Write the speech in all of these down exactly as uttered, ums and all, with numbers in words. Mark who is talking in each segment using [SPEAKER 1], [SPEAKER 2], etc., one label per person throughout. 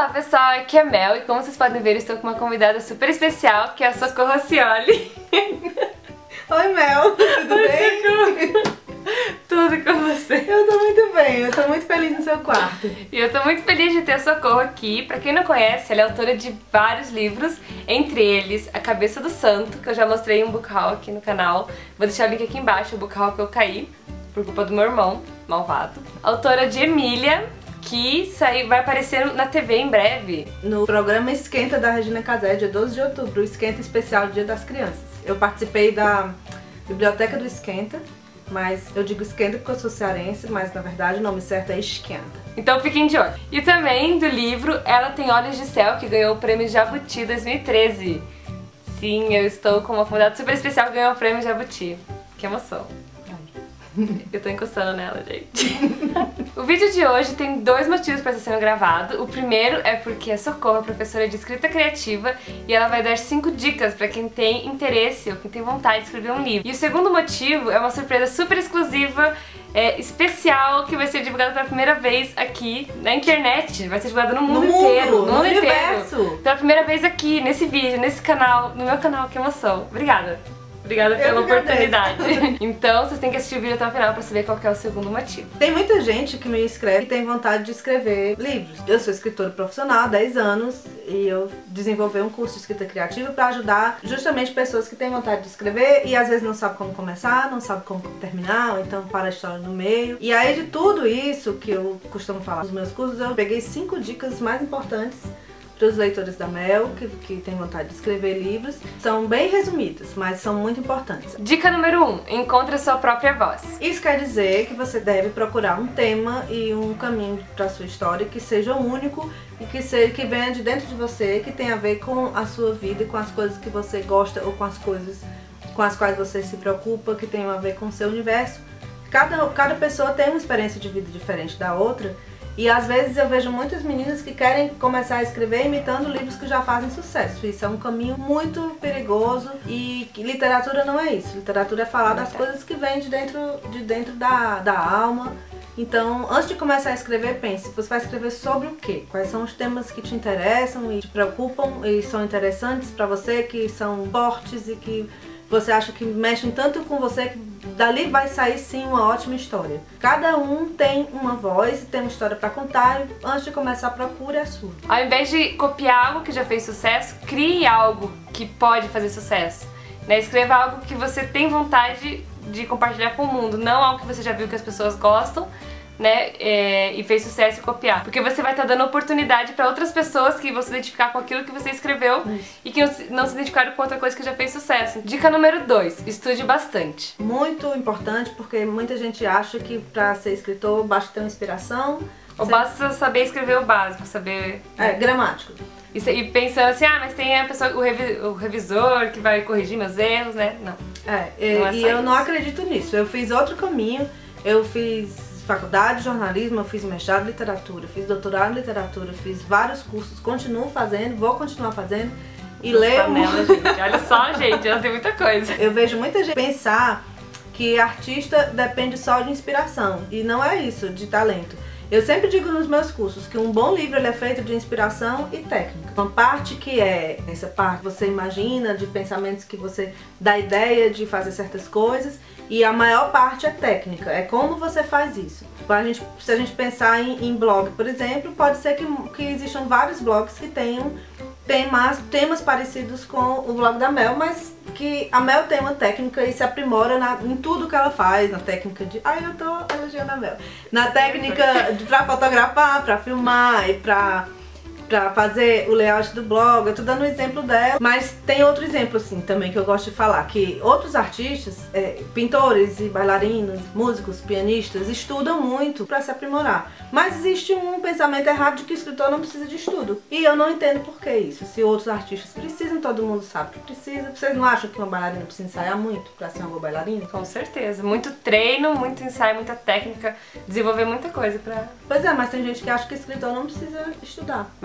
[SPEAKER 1] Olá pessoal, aqui é Mel e como vocês podem ver, estou com uma convidada super especial, que é a Socorro Racioli.
[SPEAKER 2] Oi Mel, tudo
[SPEAKER 1] Oi,
[SPEAKER 2] bem?
[SPEAKER 1] Socorro. Tudo com você.
[SPEAKER 2] Eu tô muito bem, eu tô muito feliz no seu quarto.
[SPEAKER 1] E eu tô muito feliz de ter a Socorro aqui. Pra quem não conhece, ela é autora de vários livros, entre eles A Cabeça do Santo, que eu já mostrei um book haul aqui no canal. Vou deixar o link aqui embaixo, o book haul que eu caí, por culpa do meu irmão, malvado. Autora de Emília, que saiu, vai aparecer na T V em breve.
[SPEAKER 2] No programa Esquenta da Regina Casé, dia doze de outubro, o Esquenta especial Dia das Crianças. Eu participei da Biblioteca do Esquenta, mas eu digo esquenta porque eu sou cearense, mas na verdade o nome certo é esquenta.
[SPEAKER 1] Então fiquem de olho. E também do livro Ela Tem Olhos de Céu, que ganhou o prêmio Jabuti dois mil e treze. Sim, eu estou com uma convidada super especial que ganhou o prêmio Jabuti. Que emoção. Eu tô encostando nela, gente. O vídeo de hoje tem dois motivos para estar sendo gravado. O primeiro é porque a Socorro é professora de escrita criativa e ela vai dar cinco dicas para quem tem interesse ou quem tem vontade de escrever um livro. E o segundo motivo é uma surpresa super exclusiva, é, especial, que vai ser divulgada pela primeira vez aqui na internet. Vai ser divulgada no mundo,
[SPEAKER 2] no mundo
[SPEAKER 1] inteiro, no,
[SPEAKER 2] no
[SPEAKER 1] mundo
[SPEAKER 2] universo.
[SPEAKER 1] inteiro. Pela primeira vez aqui, nesse vídeo, nesse canal, no meu canal. Que emoção. Obrigada. Obrigada pela oportunidade. Então, vocês têm que assistir o vídeo até o final pra saber qual que é o segundo motivo.
[SPEAKER 2] Tem muita gente que me escreve e tem vontade de escrever livros. Eu sou escritora profissional há dez anos e eu desenvolvi um curso de escrita criativa para ajudar justamente pessoas que têm vontade de escrever e às vezes não sabem como começar, não sabem como terminar, ou então para a história no meio. E aí de tudo isso que eu costumo falar nos meus cursos, eu peguei cinco dicas mais importantes para os leitores da Mel, que, que tem vontade de escrever livros. São bem resumidas, mas são muito importantes.
[SPEAKER 1] Dica número um. Encontre a sua própria voz.
[SPEAKER 2] Isso quer dizer que você deve procurar um tema e um caminho para a sua história que seja único e que, seja, que venha de dentro de você, que tenha a ver com a sua vida e com as coisas que você gosta ou com as coisas com as quais você se preocupa, que tenham a ver com o seu universo. Cada, cada pessoa tem uma experiência de vida diferente da outra. E às vezes eu vejo muitas meninas que querem começar a escrever imitando livros que já fazem sucesso. Isso é um caminho muito perigoso e literatura não é isso. Literatura é falar das coisas que vêm de dentro, de dentro da, da alma. Então, antes de começar a escrever, pense, você vai escrever sobre o quê? Quais são os temas que te interessam e te preocupam e são interessantes pra você, que são fortes e que você acha que mexem tanto com você que dali vai sair sim uma ótima história. Cada um tem uma voz e tem uma história pra contar e antes de começar procure a sua.
[SPEAKER 1] Ao invés de copiar algo que já fez sucesso, crie algo que pode fazer sucesso. Né? Escreva algo que você tem vontade de compartilhar com o mundo, não algo que você já viu que as pessoas gostam, né, é, e fez sucesso e copiar. Porque você vai estar dando oportunidade para outras pessoas que vão se identificar com aquilo que você escreveu Isso. e que não se identificaram com outra coisa que já fez sucesso. Dica número dois. Estude bastante.
[SPEAKER 2] Muito importante, porque muita gente acha que para ser escritor basta ter uma inspiração.
[SPEAKER 1] Ou basta saber escrever o básico, saber...
[SPEAKER 2] É, gramático.
[SPEAKER 1] E, e pensando assim, ah, mas tem a pessoa, o, revi, o revisor que vai corrigir meus erros, né? Não.
[SPEAKER 2] É, e,
[SPEAKER 1] não é
[SPEAKER 2] e
[SPEAKER 1] eu
[SPEAKER 2] isso. não acredito nisso. Eu fiz outro caminho, eu fiz faculdade de jornalismo, eu fiz mestrado em literatura, fiz doutorado em literatura, fiz vários cursos, continuo fazendo, vou continuar fazendo e leio...
[SPEAKER 1] Panela, gente. Olha só, gente, ela tem muita coisa.
[SPEAKER 2] Eu vejo muita gente pensar que artista depende só de inspiração e não é isso, de talento. Eu sempre digo nos meus cursos que um bom livro ele é feito de inspiração e técnica. Uma parte que é essa parte que você imagina, de pensamentos que você dá ideia de fazer certas coisas, e a maior parte é técnica, é como você faz isso. A gente, se a gente pensar em, em blog, por exemplo, pode ser que, que existam vários blogs que tenham temas, temas parecidos com o blog da Mel, mas que a Mel tem uma técnica e se aprimora na, em tudo que ela faz, na técnica de... Ai, eu tô elogiando a Mel. Na técnica de, pra fotografar, pra filmar e pra... pra fazer o layout do blog. Eu tô dando um exemplo dela, mas tem outro exemplo assim também que eu gosto de falar, que outros artistas, é, pintores e bailarinos, músicos, pianistas, estudam muito pra se aprimorar. Mas existe um pensamento errado de que o escritor não precisa de estudo. E eu não entendo por que isso. Se outros artistas precisam, todo mundo sabe que precisa. Vocês não acham que uma bailarina precisa ensaiar muito pra ser uma boa bailarina?
[SPEAKER 1] Com certeza. Muito treino, muito ensaio, muita técnica, desenvolver muita coisa pra...
[SPEAKER 2] Pois é, mas tem gente que acha que escritor não precisa estudar.
[SPEAKER 1] Mas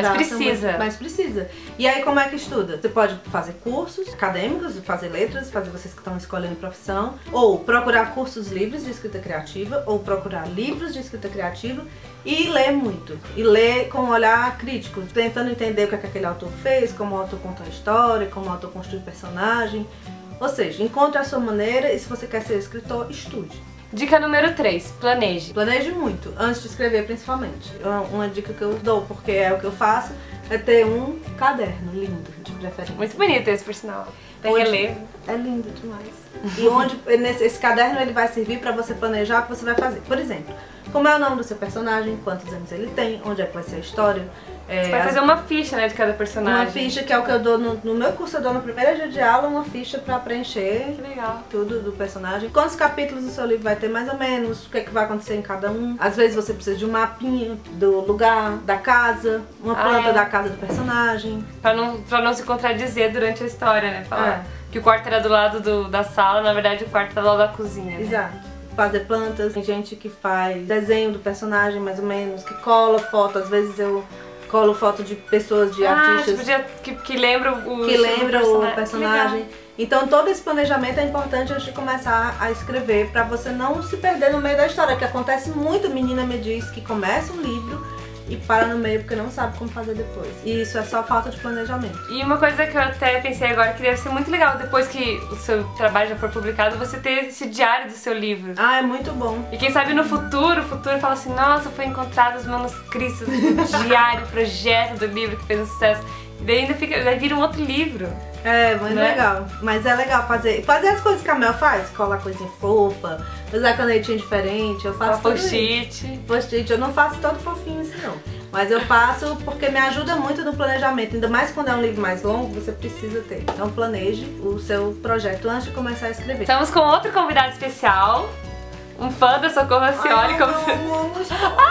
[SPEAKER 1] precisa.
[SPEAKER 2] Muito, mas precisa. E aí como é que estuda? Você pode fazer cursos acadêmicos, fazer letras, fazer vocês que estão escolhendo profissão, ou procurar cursos livres de escrita criativa, ou procurar livros de escrita criativa e ler muito. E ler com um olhar crítico, tentando entender o que, é que aquele autor fez, como o autor conta a história, como o autor construiu o personagem. Ou seja, encontre a sua maneira e se você quer ser escritor, estude.
[SPEAKER 1] Dica número três, planeje.
[SPEAKER 2] Planeje muito, antes de escrever principalmente. Uma, uma dica que eu dou, porque é o que eu faço, é ter um caderno lindo, de preferência.
[SPEAKER 1] Muito bonito esse, por sinal. Tem
[SPEAKER 2] Onde...
[SPEAKER 1] relevo.
[SPEAKER 2] É lindo demais. E onde nesse, esse caderno ele vai servir para você planejar o que você vai fazer. Por exemplo, como é o nome do seu personagem, quantos anos ele tem, onde é que vai ser a história. É,
[SPEAKER 1] você vai fazer
[SPEAKER 2] as...
[SPEAKER 1] uma ficha, né, de cada personagem.
[SPEAKER 2] Uma ficha que é o que eu dou no, no meu curso, eu dou no primeiro dia de aula, uma ficha pra preencher.
[SPEAKER 1] Que legal.
[SPEAKER 2] Tudo do personagem. Quantos capítulos o seu livro vai ter mais ou menos, o que, é que vai acontecer em cada um. Às vezes você precisa de um mapinha do lugar, da casa, uma planta ah, é. da casa do personagem.
[SPEAKER 1] Pra não, pra não se contradizer durante a história, né? Falar
[SPEAKER 2] é.
[SPEAKER 1] que o quarto era do lado do, da sala, na verdade o quarto era do lado da cozinha. Né?
[SPEAKER 2] Exato. Fazer plantas, tem gente que faz desenho do personagem mais ou menos, que cola foto, às vezes eu colo foto de pessoas, de
[SPEAKER 1] ah,
[SPEAKER 2] artistas
[SPEAKER 1] tipo de, que, que lembram o,
[SPEAKER 2] que lembra o personagem.
[SPEAKER 1] Legal.
[SPEAKER 2] Então todo esse planejamento é importante antes de começar a escrever, pra você não se perder no meio da história, que acontece muito, menina me diz que começa um livro e para no meio porque não sabe como fazer depois. E isso é só falta de planejamento.
[SPEAKER 1] E uma coisa que eu até pensei agora que deve ser muito legal, depois que o seu trabalho já for publicado, você ter esse diário do seu livro.
[SPEAKER 2] Ah, é muito bom.
[SPEAKER 1] E quem sabe no futuro, o futuro fala assim, nossa, foi encontrado os manuscritos do diário, projeto do livro que fez um sucesso. E daí ainda fica, daí vira um outro livro.
[SPEAKER 2] É, muito né? legal. Mas é legal fazer, fazer as coisas que a Mel faz, colar coisinha fofa, usar canetinha diferente, eu faço
[SPEAKER 1] post-it.
[SPEAKER 2] Post-it, eu não faço todo fofinho assim não. Mas eu faço porque me ajuda muito no planejamento, ainda mais quando é um livro mais longo, você precisa ter. Então planeje o seu projeto antes de começar a escrever.
[SPEAKER 1] Estamos com outro convidado especial, um fã da Socorro Racioli. Como você...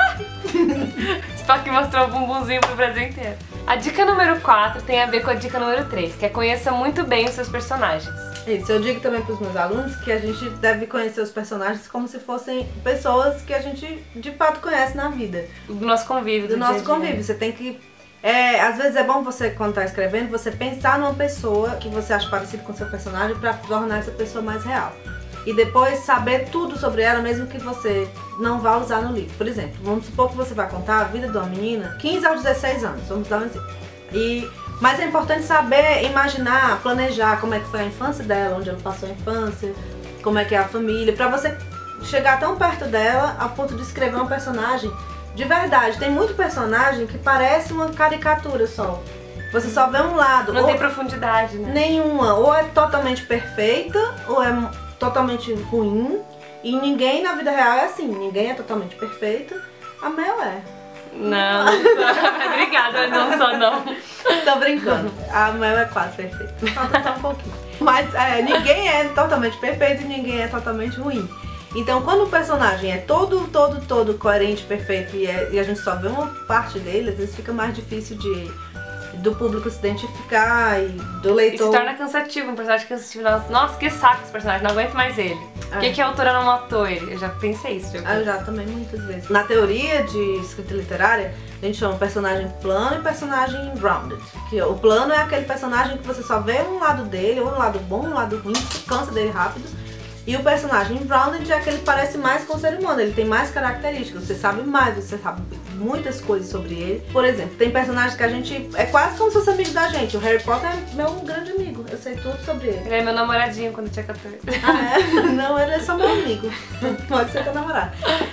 [SPEAKER 1] Spock mostrou o bumbumzinho pro Brasil inteiro. A dica número quatro tem a ver com a dica número três, que é conheça muito bem os seus personagens.
[SPEAKER 2] Isso, eu digo também pros meus alunos que a gente deve conhecer os personagens como se fossem pessoas que a gente de fato conhece na vida.
[SPEAKER 1] Do nosso convívio.
[SPEAKER 2] Do, do nosso convívio. Você tem que... É, às vezes é bom você, quando tá escrevendo, você pensar numa pessoa que você acha parecida com o seu personagem pra tornar essa pessoa mais real. E depois saber tudo sobre ela, mesmo que você não vá usar no livro. Por exemplo, vamos supor que você vai contar a vida de uma menina quinze aos dezesseis anos, vamos dar um exemplo. E, mas é importante saber, imaginar, planejar como é que foi a infância dela, onde ela passou a infância, como é que é a família, pra você chegar tão perto dela a ponto de escrever um personagem de verdade. Tem muito personagem que parece uma caricatura só. Você só vê um lado.
[SPEAKER 1] Não tem profundidade, né?
[SPEAKER 2] Nenhuma. Ou é totalmente perfeita, ou é totalmente ruim. E ninguém na vida real é assim. Ninguém é totalmente perfeito. A Mel é.
[SPEAKER 1] Não, não sou. Obrigada, não sou não.
[SPEAKER 2] Tô brincando. A Mel é quase perfeita. Falta só um pouquinho. Mas é, ninguém é totalmente perfeito e ninguém é totalmente ruim. Então quando o personagem é todo, todo, todo coerente, perfeito e, é, e a gente só vê uma parte dele, às vezes fica mais difícil de... do público se identificar e do leitor.
[SPEAKER 1] E se torna cansativo, um personagem cansativo. Nossa, que saco esse personagem, não aguento mais ele. Por que, que a autora não matou ele? Eu já pensei isso.
[SPEAKER 2] Já, ah, já também muitas vezes. Na teoria de escrita literária, a gente chama personagem plano e personagem rounded. Que o plano é aquele personagem que você só vê um lado dele, ou um lado bom, um lado ruim, você cansa dele rápido. E o personagem rounded é aquele que parece mais com o ser humano, ele tem mais características, você sabe mais, você sabe muitas coisas sobre ele. Por exemplo, tem personagens que a gente é quase como se fosse amigo da gente. O Harry Potter é meu grande amigo, eu sei tudo sobre ele.
[SPEAKER 1] Ele é meu namoradinho quando eu tinha quatorze.
[SPEAKER 2] Ah, é? Não, ele é só meu amigo, pode ser teu namorado.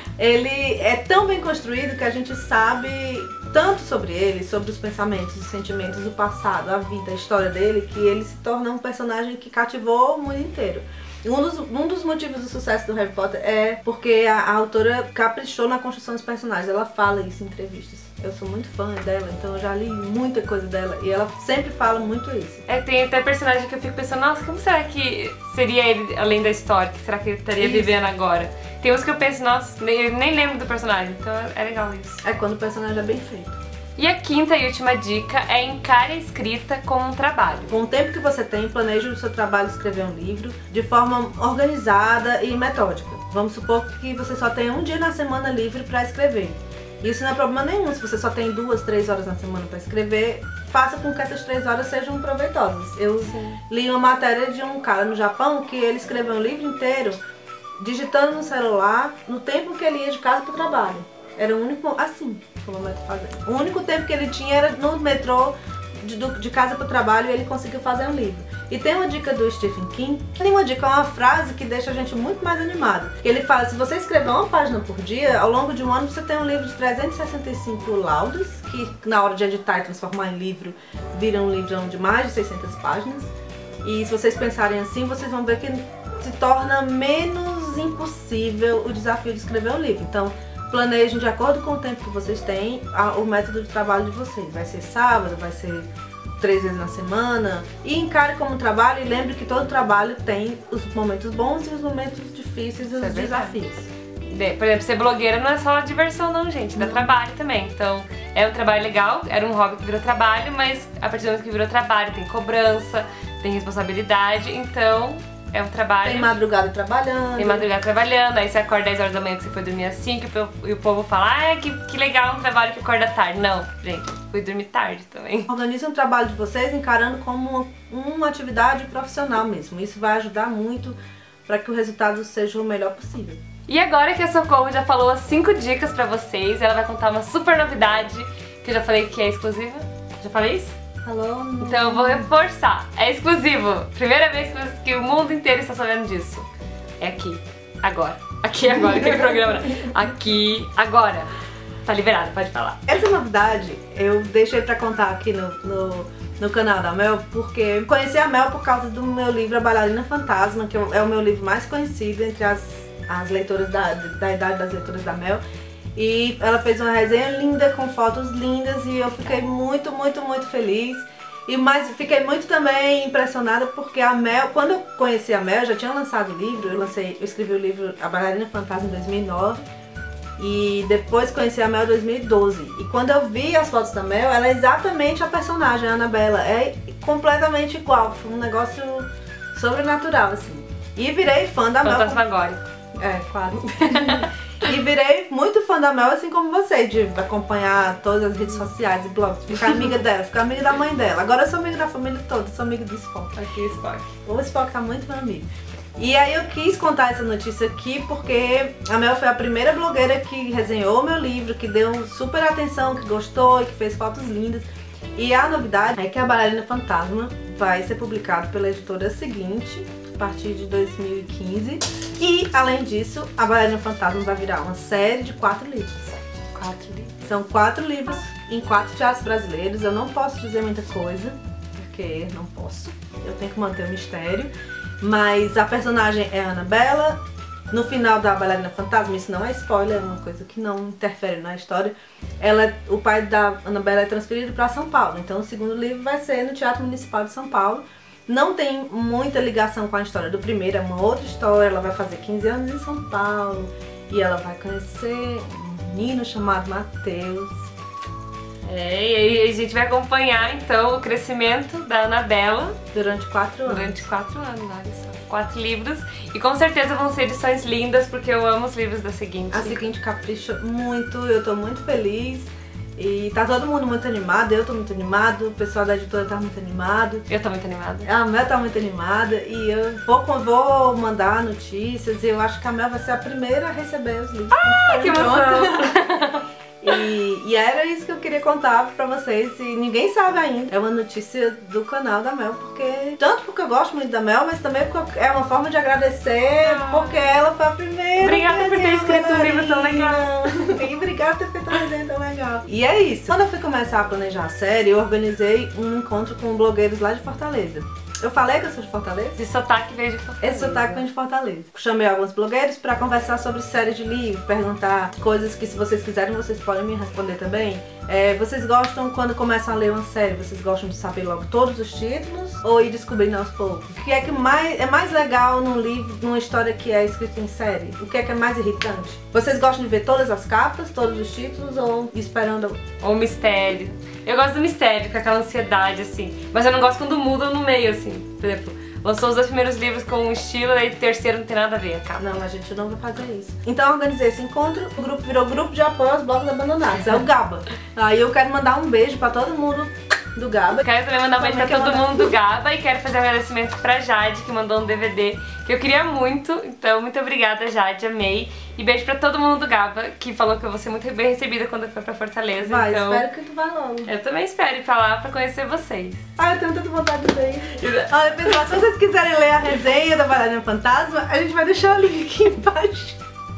[SPEAKER 2] Ele é tão bem construído que a gente sabe tanto sobre ele, sobre os pensamentos, os sentimentos, o passado, a vida, a história dele, que ele se torna um personagem que cativou o mundo inteiro. Um dos, um dos motivos do sucesso do Harry Potter é porque a, a autora caprichou na construção dos personagens. Ela fala isso em entrevistas. Eu sou muito fã dela, então eu já li muita coisa dela e ela sempre fala muito isso.
[SPEAKER 1] É, tem até personagem que eu fico pensando, nossa, como será que seria ele além da história? Que será que ele estaria isso. vivendo agora? Tem uns que eu penso, nossa, nem, eu nem lembro do personagem, então é legal isso.
[SPEAKER 2] É quando o personagem é bem feito.
[SPEAKER 1] E a quinta e última dica é encare a escrita como um trabalho.
[SPEAKER 2] Com o tempo que você tem, planeje o seu trabalho escrever um livro de forma organizada e metódica. Vamos supor que você só tenha um dia na semana livre para escrever. Isso não é problema nenhum, se você só tem duas, três horas na semana para escrever, faça com que essas três horas sejam proveitosas. Eu Sim. li uma matéria de um cara no Japão que ele escreveu um livro inteiro digitando no celular no tempo que ele ia de casa para o trabalho. Era o único, assim, como eu tô fazendo. O único tempo que ele tinha era no metrô de, de casa para o trabalho e ele conseguiu fazer um livro. E tem uma dica do Stephen King, tem uma dica, uma frase que deixa a gente muito mais animado. Ele fala, se você escrever uma página por dia, ao longo de um ano você tem um livro de trezentos e sessenta e cinco laudos, que na hora de editar e transformar em livro, vira um livrão de mais de seiscentas páginas. E se vocês pensarem assim, vocês vão ver que se torna menos impossível o desafio de escrever um livro. Então, planejem de acordo com o tempo que vocês têm o método de trabalho de vocês. Vai ser sábado, vai ser três vezes na semana, e encare como um trabalho e lembre que todo trabalho tem os momentos bons e os momentos difíceis e os é desafios.
[SPEAKER 1] Por exemplo, ser blogueira não é só diversão não, gente, dá trabalho também. Então, é um trabalho legal, era um hobby que virou trabalho, mas a partir do momento que virou trabalho tem cobrança, tem responsabilidade, então é um trabalho...
[SPEAKER 2] Tem madrugada trabalhando.
[SPEAKER 1] Tem madrugada trabalhando, aí você acorda dez horas da manhã que você foi dormir às cinco e o povo fala, ah, que, que legal um trabalho que acorda tarde. Não, gente, fui dormir tarde também.
[SPEAKER 2] Organizem o trabalho de vocês encarando como uma, uma atividade profissional mesmo. Isso vai ajudar muito para que o resultado seja o melhor possível.
[SPEAKER 1] E agora que a Socorro já falou as cinco dicas pra vocês, ela vai contar uma super novidade, que eu já falei que é exclusiva. Já falei isso?
[SPEAKER 2] Alô?
[SPEAKER 1] Então eu vou reforçar. É exclusivo. Primeira vez que o mundo inteiro está sabendo disso. É aqui. Agora. Aqui agora, aquele programa. Aqui, agora. Tá liberado, pode falar.
[SPEAKER 2] Essa novidade eu deixei pra contar aqui no, no, no canal da Mel, porque eu conheci a Mel por causa do meu livro A Bailarina Fantasma, que é o meu livro mais conhecido entre as, as leitoras da, da idade das leitoras da Mel. E ela fez uma resenha linda, com fotos lindas, e eu fiquei muito, muito, muito feliz. E mas fiquei muito também impressionada porque a Mel, quando eu conheci a Mel, eu já tinha lançado o livro, eu, lancei, eu escrevi o livro A Bailarina Fantasma em dois mil e nove. E depois conheci a Mel em dois mil e doze. E quando eu vi as fotos da Mel, ela é exatamente a personagem, a Annabella. É completamente igual, foi um negócio sobrenatural, assim. E virei fã da Mel.
[SPEAKER 1] Fantasmagórico.
[SPEAKER 2] É, quase. E virei muito fã da Mel, assim como você, de acompanhar todas as redes sociais e blogs, ficar amiga dela, ficar amiga da mãe dela. Agora eu sou amiga da família toda, sou amiga do Spock.
[SPEAKER 1] Aqui, Spock.
[SPEAKER 2] O Spock tá muito meu amigo. E aí eu quis contar essa notícia aqui porque a Mel foi a primeira blogueira que resenhou meu livro, que deu super atenção, que gostou e que fez fotos lindas. E a novidade é que A Bailarina Fantasma vai ser publicado pela editora seguinte, a partir de dois mil e quinze. E, além disso, A Bailarina Fantasma vai virar uma série de quatro livros.
[SPEAKER 1] Quatro livros.
[SPEAKER 2] São quatro livros em quatro teatros brasileiros. Eu não posso dizer muita coisa, porque não posso. Eu tenho que manter o mistério. Mas a personagem é a Annabella. No final da Bailarina Fantasma, isso não é spoiler, é uma coisa que não interfere na história. Ela, o pai da Annabella é transferido para São Paulo. Então o segundo livro vai ser no Teatro Municipal de São Paulo. Não tem muita ligação com a história do primeiro, é uma outra história. Ela vai fazer quinze anos em São Paulo e ela vai conhecer um menino chamado Matheus.
[SPEAKER 1] É, e aí a gente vai acompanhar então o crescimento da Annabella
[SPEAKER 2] durante quatro anos.
[SPEAKER 1] Durante quatro anos, olha só. Quatro livros. E com certeza vão ser edições lindas, porque eu amo os livros da Seguinte.
[SPEAKER 2] A Seguinte capricha muito, eu tô muito feliz. E tá todo mundo muito animado, eu tô muito animado, o pessoal da editora tá muito animado.
[SPEAKER 1] Eu tô muito animada.
[SPEAKER 2] A Mel tá muito animada e eu vou, vou mandar notícias e eu acho que a Mel vai ser a primeira a receber os livros.
[SPEAKER 1] Ah, que emoção!
[SPEAKER 2] E, e era isso que eu queria contar pra vocês, e ninguém sabe ainda. É uma notícia do canal da Mel, porque tanto porque eu gosto muito da Mel, mas também porque é uma forma de agradecer, ah. porque ela foi a primeira.
[SPEAKER 1] Obrigada por ter escrito um livro tão legal.
[SPEAKER 2] E obrigada por ter feito uma resenha tão legal. E é isso. Quando eu fui começar a planejar a série, eu organizei um encontro com blogueiros lá de Fortaleza. Eu falei que eu sou de Fortaleza?
[SPEAKER 1] Esse sotaque veio de Fortaleza.
[SPEAKER 2] Esse sotaque vem de Fortaleza. Chamei alguns blogueiros pra conversar sobre série de livro, perguntar coisas que, se vocês quiserem, vocês podem me responder também. É, vocês gostam, quando começam a ler uma série, vocês gostam de saber logo todos os títulos ou ir descobrindo aos poucos? O que é que mais, é mais legal num livro, numa história que é escrita em série? O que é que é mais irritante? Vocês gostam de ver todas as capas, todos os títulos ou esperando?
[SPEAKER 1] Ou mistério. Eu gosto do mistério, com aquela ansiedade, assim. Mas eu não gosto quando mudam no meio, assim. Por exemplo, lançou os dois primeiros livros com um estilo, e o terceiro não tem nada a ver, cara.
[SPEAKER 2] Não, a gente não vai fazer isso. Então eu organizei esse encontro, o grupo virou grupo de apoio aos blocos abandonados, é o GABA. Aí eu quero mandar um beijo pra todo mundo do GABA.
[SPEAKER 1] Quero também mandar um beijo pra
[SPEAKER 2] Também
[SPEAKER 1] todo
[SPEAKER 2] quero
[SPEAKER 1] mundo do GABA e quero fazer um agradecimento pra Jade, que mandou um D V D que eu queria muito. Então, muito obrigada, Jade, amei. E beijo pra todo mundo do GABA, que falou que eu vou ser muito bem recebida quando eu for pra Fortaleza.
[SPEAKER 2] Vai,
[SPEAKER 1] então,
[SPEAKER 2] espero que tu vá logo.
[SPEAKER 1] eu também espero ir pra lá pra conhecer vocês.
[SPEAKER 2] Ah, eu tenho tanta vontade de ver. Olha, pessoal, se vocês quiserem ler a resenha da Bailarina Fantasma, a gente vai deixar o link aqui embaixo.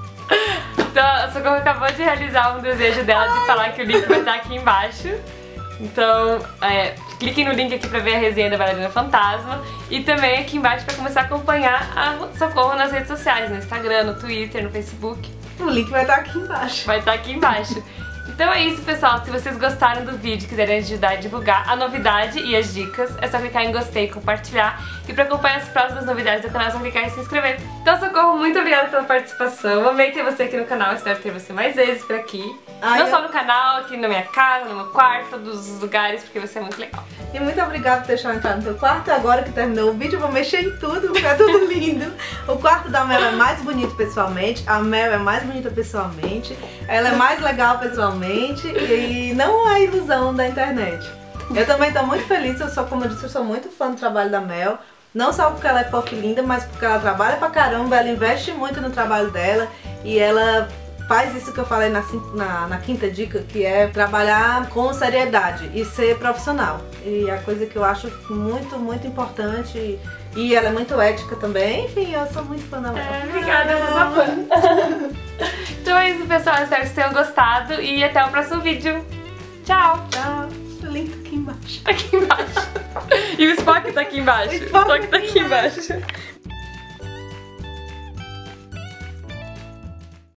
[SPEAKER 1] Então, a Socorro acabou de realizar um desejo dela de falar que o link vai estar aqui embaixo. Então, é, cliquem no link aqui pra ver a resenha da Bailarina Fantasma. E também aqui embaixo pra começar a acompanhar a Socorro nas redes sociais, no Instagram, no Twitter, no Facebook.
[SPEAKER 2] O link vai estar aqui embaixo.
[SPEAKER 1] Vai estar aqui embaixo. Então é isso, pessoal. Se vocês gostaram do vídeo e quiserem ajudar a divulgar a novidade e as dicas, é só clicar em gostei e compartilhar. E pra acompanhar as próximas novidades do canal, é só clicar em se inscrever. Então, Socorro, muito obrigada pela participação. Amei ter você aqui no canal, espero ter você mais vezes por aqui. Ai, Não eu... só no canal, aqui na minha casa, no meu quarto, todos os lugares, porque você é muito legal.
[SPEAKER 2] E muito obrigada por deixar eu entrar no teu quarto. Agora que terminou o vídeo, eu vou mexer em tudo, porque é tudo lindo. O quarto da Mel é mais bonito pessoalmente, a Mel é mais bonita pessoalmente, ela é mais legal pessoalmente e não é ilusão da internet. Eu também tô muito feliz, eu sou, como eu disse, eu sou muito fã do trabalho da Mel. Não só porque ela é fofa e linda, mas porque ela trabalha pra caramba, ela investe muito no trabalho dela e ela faz isso que eu falei na, na, na quinta dica, que é trabalhar com seriedade e ser profissional. E a coisa que eu acho muito, muito importante. E ela é muito ética também. Enfim, eu sou muito fã da Mel.
[SPEAKER 1] É, obrigada, eu sou fã. Então é isso, pessoal. Espero que vocês tenham gostado e até o próximo vídeo. Tchau!
[SPEAKER 2] Tchau! O link tá aqui embaixo.
[SPEAKER 1] Tá aqui embaixo. E o Spock tá aqui embaixo. O
[SPEAKER 2] Spock,
[SPEAKER 1] o Spock tá aqui embaixo.